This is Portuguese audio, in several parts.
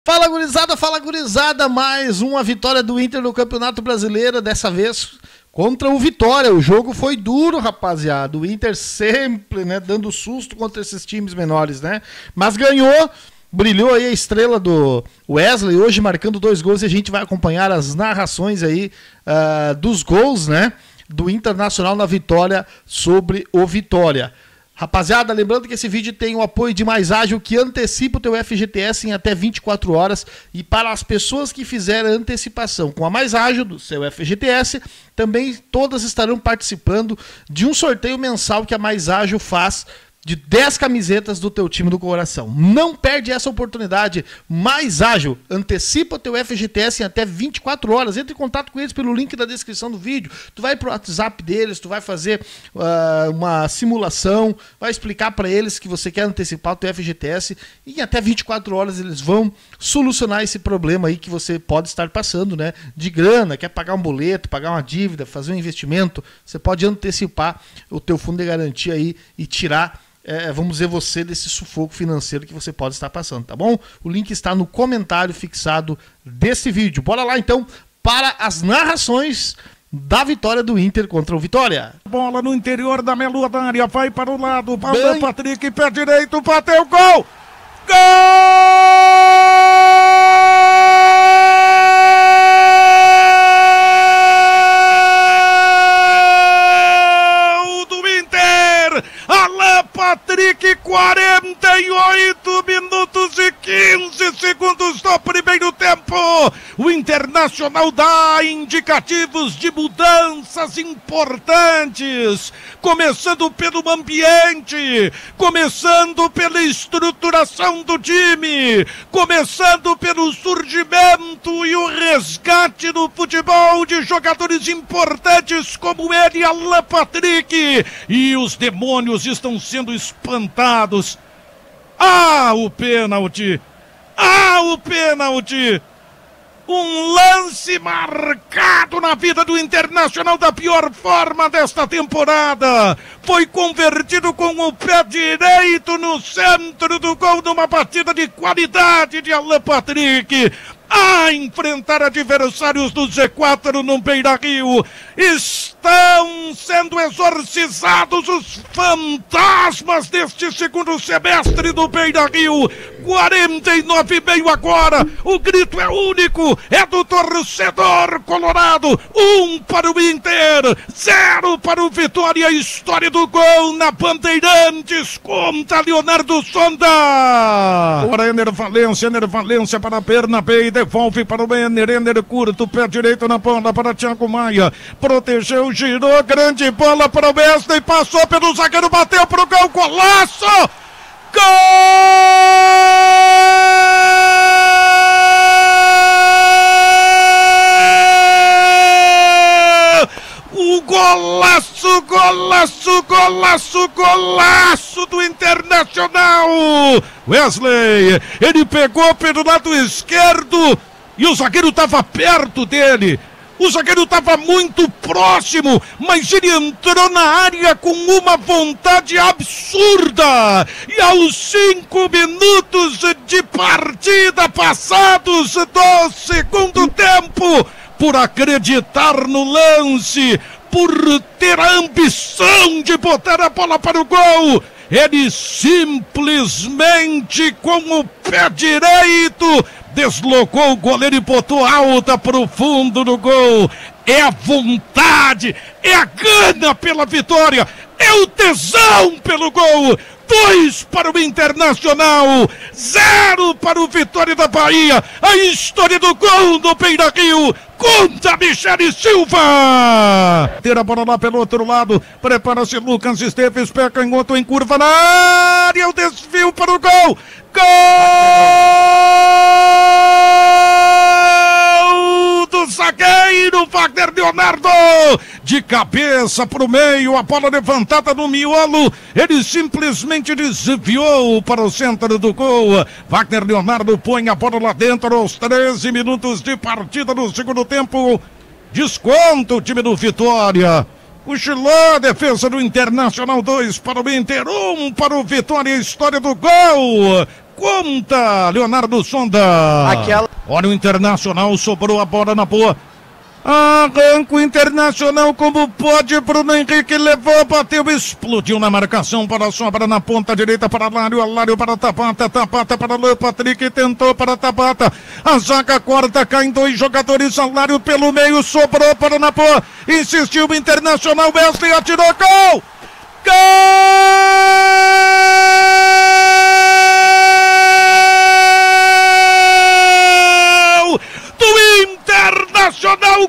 Fala gurizada, mais uma vitória do Inter no Campeonato Brasileiro, dessa vez contra o Vitória. O jogo foi duro, rapaziada, o Inter sempre, né, dando susto contra esses times menores, né, mas ganhou, brilhou aí a estrela do Wesley, hoje marcando 2 gols, e a gente vai acompanhar as narrações aí dos gols, né, do Internacional na vitória sobre o Vitória. Rapaziada, lembrando que esse vídeo tem o apoio de Mais Ágil, que antecipa o teu FGTS em até 24 horas. E para as pessoas que fizeram a antecipação com a Mais Ágil do seu FGTS, também todas estarão participando de um sorteio mensal que a Mais Ágil faz de 10 camisetas do teu time do coração. Não perde essa oportunidade. Mais Ágil, antecipa o teu FGTS em até 24 horas. Entre em contato com eles pelo link da descrição do vídeo. Tu vai pro WhatsApp deles, tu vai fazer uma simulação, vai explicar para eles que você quer antecipar o teu FGTS e em até 24 horas eles vão solucionar esse problema aí que você pode estar passando, né? De grana, quer pagar um boleto, pagar uma dívida, fazer um investimento, você pode antecipar o teu fundo de garantia aí e tirar vamos dizer, você desse sufoco financeiro que você pode estar passando, tá bom? O link está no comentário fixado desse vídeo. Bora lá então para as narrações da vitória do Inter contra o Vitória. Bola no interior da meia-lua da área, vai para o lado, para o Patrick, pé direito, bateu, gol! Patrick, 48 minutos e 15 segundos do primeiro tempo. O Internacional dá indicativos de mudanças importantes, começando pelo ambiente, começando pela estruturação do time, começando pelo surgimento e o resgate no futebol de jogadores importantes como ele, Alan Patrick, e os demônios estão sendo espantados. O pênalti! O pênalti! Um lance marcado na vida do Internacional da pior forma desta temporada. Foi convertido com o pé direito no centro do gol numa batida de qualidade de Alan Patrick. A enfrentar adversários do Z4 no Beira-Rio. Estão sendo exorcizados os fantasmas deste segundo semestre do Beira-Rio. 49,5 agora. O grito é único, é do torcedor colorado. 1 para o Inter, 0 para o Vitória. A história do gol na Bandeirantes. Conta Leonardo Sonda. Ora, Ener Valência para a perna B. Devolve para o Ener curto, pé direito na bola para Thiago Maia. Protegeu, girou, grande bola para o Wesley, passou pelo zagueiro, bateu para o gol, golaço! Gol! O golaço do Internacional! Wesley, ele pegou pelo lado esquerdo e o zagueiro estava perto dele. O zagueiro estava muito próximo, mas ele entrou na área com uma vontade absurda. E aos 5 minutos de partida passados do segundo tempo, por acreditar no lance, por ter a ambição de botar a bola para o gol, ele simplesmente com o pé direito deslocou o goleiro e botou alta para o fundo do gol. É a vontade, é a gana pela vitória, é o tesão pelo gol. 2 para o Internacional, 0 para o Vitória da Bahia. A história do gol do Beira-Rio. Conta Michele Silva. Tira a bola lá pelo outro lado. Prepara-se Lucas Esteves, pé canhoto em curva na área. O desvio para o gol. Gol do zagueiro Wagner Leonardo. De cabeça para o meio, a bola levantada no miolo. Ele simplesmente desviou para o centro do gol. Wagner Leonardo põe a bola lá dentro aos 13 minutos de partida no segundo tempo. Desconta o time do Vitória. Cochilou a defesa do Internacional. 2 para o Inter, 1 para o Vitória. História do gol. conta, Leonardo Sonda. Olha o Internacional, sobrou a bola na boa. Arranca o Internacional como pode. Bruno Henrique levou, bateu, explodiu na marcação para a sobra na ponta direita para Alário para Tabata para Alan Patrick, tentou para Tabata. A zaga corta, caem 2 jogadores. Alário pelo meio, sobrou para Napoa. Insistiu o Internacional, Wesley atirou, gol! Gol! Do Internacional,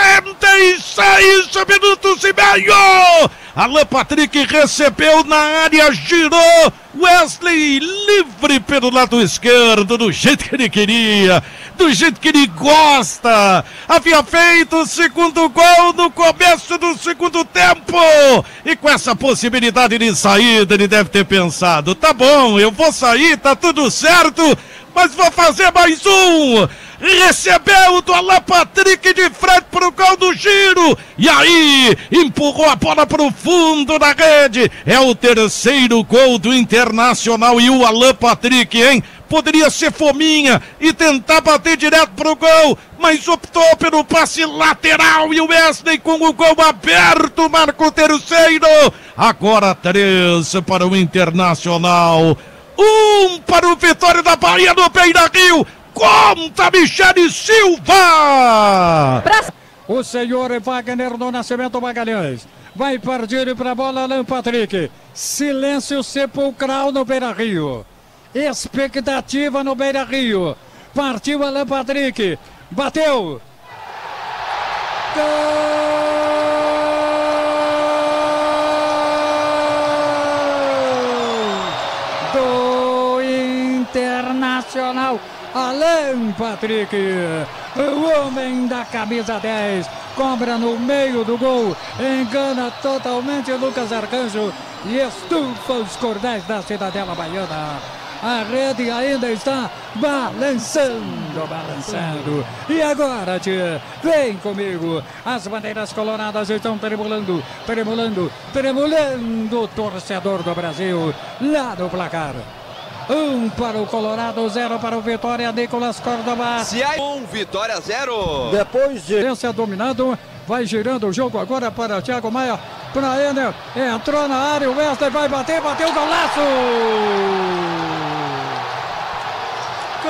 46 minutos e meio. Alan Patrick recebeu na área, girou. Wesley livre pelo lado esquerdo, do jeito que ele queria, do jeito que ele gosta. Havia feito o segundo gol no começo do segundo tempo. E com essa possibilidade de saída, ele deve ter pensado: tá bom, eu vou sair, tá tudo certo, mas vou fazer mais um. Recebeu do Alan Patrick de frente para o gol do giro. E aí, empurrou a bola para o fundo da rede. É o terceiro gol do Internacional. E o Alan Patrick, hein? Poderia ser fominha e tentar bater direto para o gol, mas optou pelo passe lateral. E o Wesley, com o gol aberto, marca o terceiro. Agora 3 para o Internacional. 1 para o Vitória da Bahia no Beira-Rio. Conta Michele Silva! O senhor Wagner do Nascimento Magalhães vai partir para a bola, Alan Patrick. Silêncio sepulcral no Beira-Rio. Expectativa no Beira-Rio. Partiu Alan Patrick. Bateu. Gol do Internacional. Alan Patrick, o homem da camisa 10, cobra no meio do gol, engana totalmente Lucas Arcanjo e estufa os cordéis da Cidadela Baiana. A rede ainda está balançando. E agora, tia, vem comigo. As bandeiras coloradas estão tremulando. O torcedor do Brasil lá no placar. 1 para o Colorado, 0 para o Vitória. Nicolas Córdoba. Se há 1, Vitória 0. Depois de esse dominado, vai girando o jogo agora para Thiago Maia. Para Ener, entrou na área, o Wesley vai bater, bateu o golaço. Gol!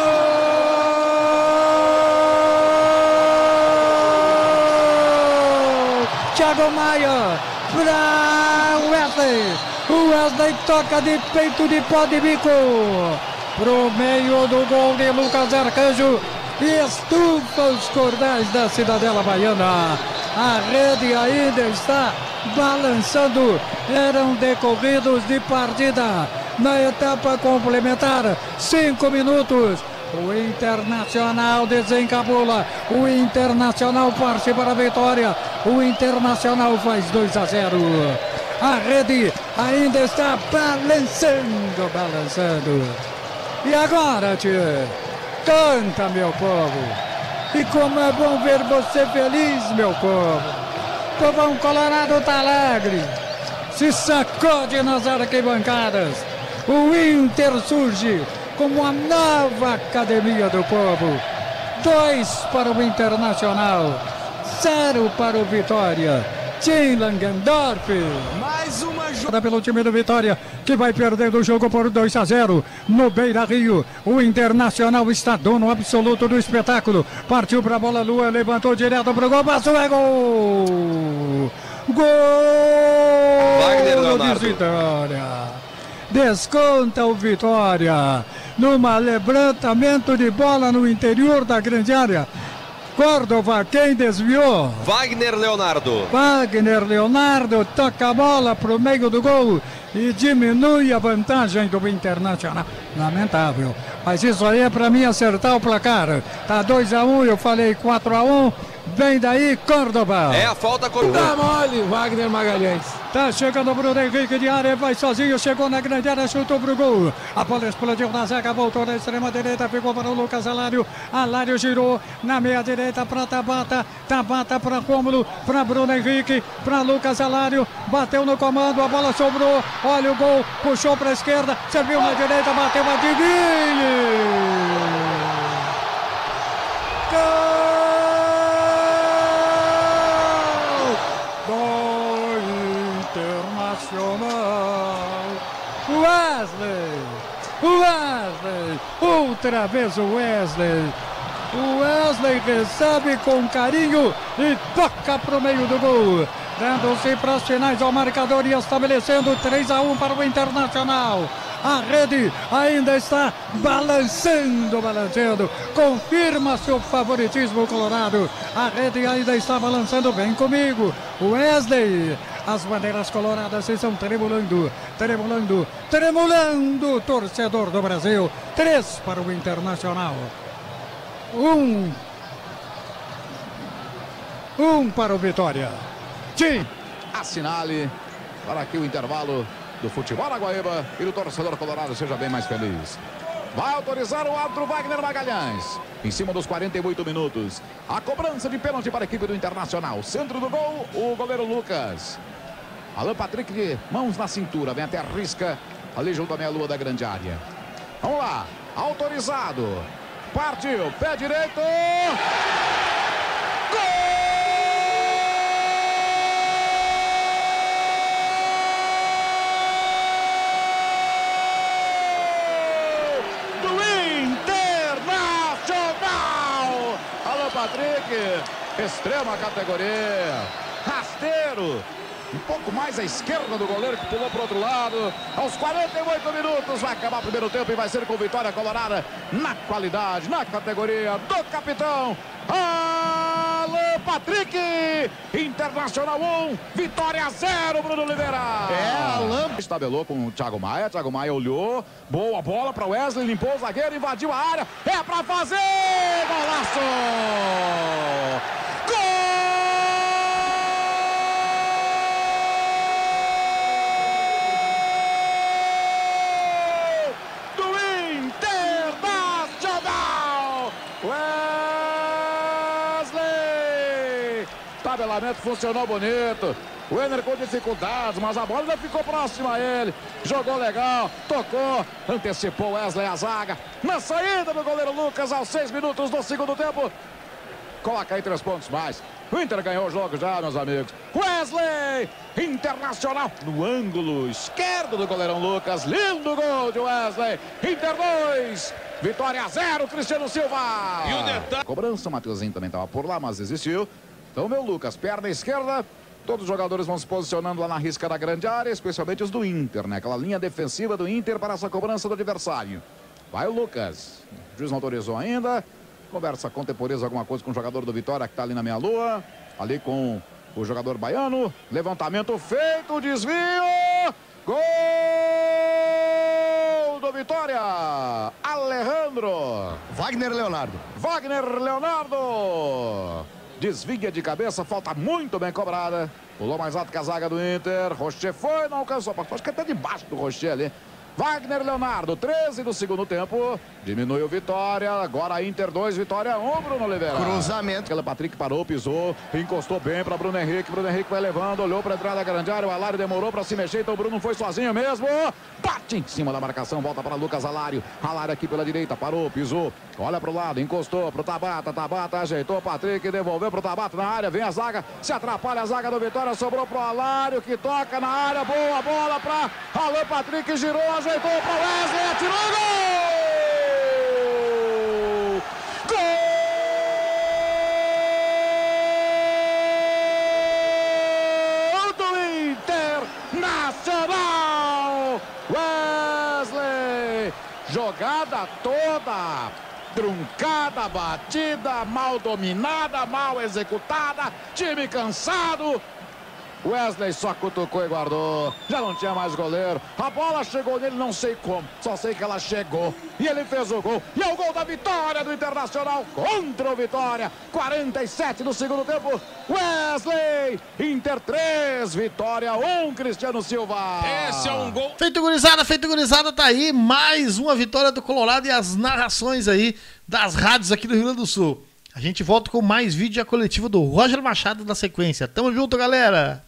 Thiago Maia para Wesley. O Wesley toca de peito, de pó de bico pro meio do gol de Lucas Arcanjo e estufa os cordéis da Cidadela Baiana. A rede ainda está balançando. Eram decorridos de partida na etapa complementar 5 minutos. O Internacional desencabula. O Internacional parte para a vitória. O Internacional faz 2-0. A rede ainda está balançando. E agora, tia, canta, meu povo. E como é bom ver você feliz, meu povo. Povão Colorado tá alegre, se sacode nas arquibancadas. O Inter surge como a nova academia do povo. 2 para o Internacional, 0 para o Vitória. Tim Langendorf. Mais uma jogada pelo time do Vitória, que vai perdendo o jogo por 2-0 no Beira-Rio. O Internacional está dono absoluto do espetáculo. Partiu para a bola, Lua levantou direto para o gol, passou, é gol! Gol! Wagner Leonardo. De Vitória. Desconta o Vitória numa levantamento de bola no interior da grande área. Córdoba, quem desviou? Wagner Leonardo. Wagner Leonardo toca a bola para o meio do gol e diminui a vantagem do Internacional. Lamentável, mas isso aí é para mim acertar o placar. Tá 2-1, eu falei 4-1, Vem daí, Córdoba. É a falta, Córdoba. Tá mole, Wagner Magalhães. Tá chegando o Bruno Henrique de área, vai sozinho, chegou na grande área, chutou pro gol. A bola explodiu na zaga, voltou na extrema direita, ficou para o Lucas Alário. Alário girou na meia direita para Tabata. Tabata para Rômulo, para Bruno Henrique, para Lucas Alário. Bateu no comando, a bola sobrou. Olha o gol, puxou para a esquerda, serviu na direita, bateu a Divine. Wesley, outra vez o Wesley. O Wesley recebe com carinho e toca para o meio do gol, dando-se para as finais ao marcador e estabelecendo 3-1 para o Internacional. A rede ainda está balançando, confirma seu favoritismo colorado. A rede ainda está balançando, vem comigo, Wesley. As bandeiras coloradas estão tremulando, torcedor do Brasil. 3 para o Internacional. 1 para o Vitória. Tim. Assinale para que o intervalo do futebol na Guaíba e do torcedor colorado seja bem mais feliz. Vai autorizar o árbitro Wagner Magalhães. Em cima dos 48 minutos. A cobrança de pênalti para a equipe do Internacional. Centro do gol, o goleiro Lucas. Alan Patrick de mãos na cintura, vem até a risca ali junto à meia-lua da grande área. Vamos lá, autorizado. Partiu, pé direito. Gol! Do Internacional! Alan Patrick, extrema categoria. Rasteiro. Um pouco mais à esquerda do goleiro que pulou para o outro lado. Aos 48 minutos vai acabar o primeiro tempo e vai ser com vitória colorada na qualidade, na categoria do capitão Alan Patrick. Internacional 1, Vitória 0, Bruno Oliveira. Alan Estabelou com o Thiago Maia. Thiago Maia olhou. Boa bola para Wesley, limpou o zagueiro, invadiu a área. É para fazer! Golaço! O tabelamento funcionou bonito. O Ener com dificuldades, mas a bola ainda ficou próxima a ele. Jogou legal, tocou, antecipou Wesley a zaga. Na saída do goleiro Lucas aos 6 minutos do segundo tempo. Coloca aí 3 pontos mais. O Inter ganhou o jogo já, meus amigos. Wesley, Internacional, no ângulo esquerdo do goleirão Lucas. Lindo gol de Wesley. Inter 2, Vitória 0, Cristiano Silva. E o detalhe... Cobrança, o Matheusinho também estava por lá, mas desistiu. Então, meu Lucas, perna esquerda. Todos os jogadores vão se posicionando lá na risca da grande área, especialmente os do Inter, né? Aquela linha defensiva do Inter para essa cobrança do adversário. Vai o Lucas. O juiz não autorizou ainda. Conversa, contemporiza alguma coisa com o jogador do Vitória que está ali na meia-lua. Ali com o jogador baiano. Levantamento feito, desvio. Gol do Vitória. Alejandro. Wagner Leonardo. Desvia de cabeça, falta muito bem cobrada. Pulou mais alto que a zaga do Inter. Rocher foi, não alcançou. Acho que até debaixo do Rocher ali. Wagner Leonardo, 13 do segundo tempo. Diminui o Vitória. Agora Inter 2, Vitória 1, Bruno Oliveira. Cruzamento. Aquela Patrick parou, pisou, encostou bem para Bruno Henrique. Bruno Henrique vai levando, olhou para a entrada da grande área. O Alário demorou para se mexer, então o Bruno foi sozinho mesmo. Bate em cima da marcação, volta para Lucas Alário. Alário aqui pela direita, parou, pisou. Olha para o lado, encostou para o Tabata. Tabata ajeitou, Patrick devolveu para o Tabata na área. Vem a zaga, se atrapalha a zaga do Vitória. Sobrou para o Alário que toca na área. Boa bola para Alan Patrick, girou, ajeitou para Wesley, atirou, gol! Gol do Internacional! Wesley! Jogada toda truncada, batida, mal dominada, mal executada, time cansado. Wesley só cutucou e guardou. Já não tinha mais goleiro. A bola chegou nele, não sei como. Só sei que ela chegou. E ele fez o gol. E é o gol da vitória do Internacional contra o Vitória. 47 no segundo tempo. Wesley. Inter 3, Vitória 1, Cristiano Silva. Esse é um gol. Feito gurizada, tá aí. Mais uma vitória do Colorado e as narrações aí das rádios aqui do Rio Grande do Sul. A gente volta com mais vídeo e a coletiva do Roger Machado na sequência. Tamo junto, galera!